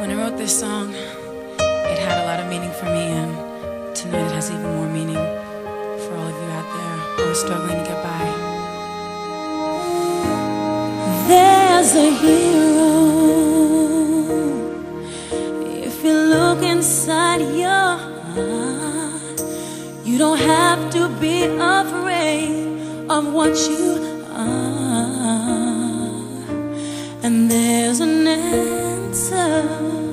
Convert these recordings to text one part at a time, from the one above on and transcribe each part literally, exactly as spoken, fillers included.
When I wrote this song, it had a lot of meaning for me, and tonight it has even more meaning for all of you out there who are struggling to get by. There's a hero. If you look inside your heart, you don't have to be afraid of what you are. And there's an answer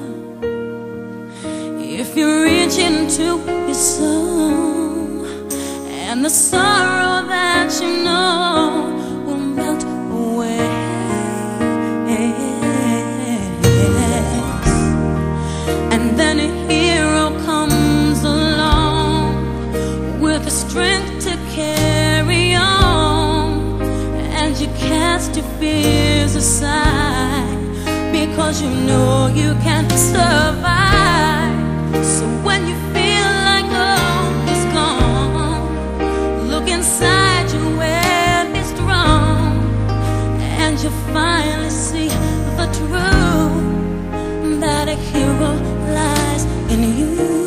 if you reach into your soul, and the sorrow that you know will melt away. And then a hero comes along with the strength to carry on, and you cast your fears aside because you know you can survive. So when you feel like hope is gone, look inside you and be strong, and you finally see the truth that a hero lies in you.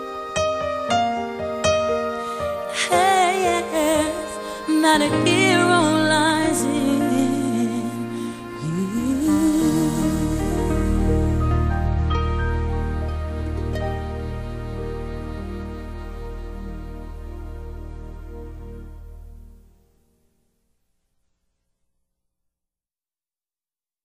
Not a hero.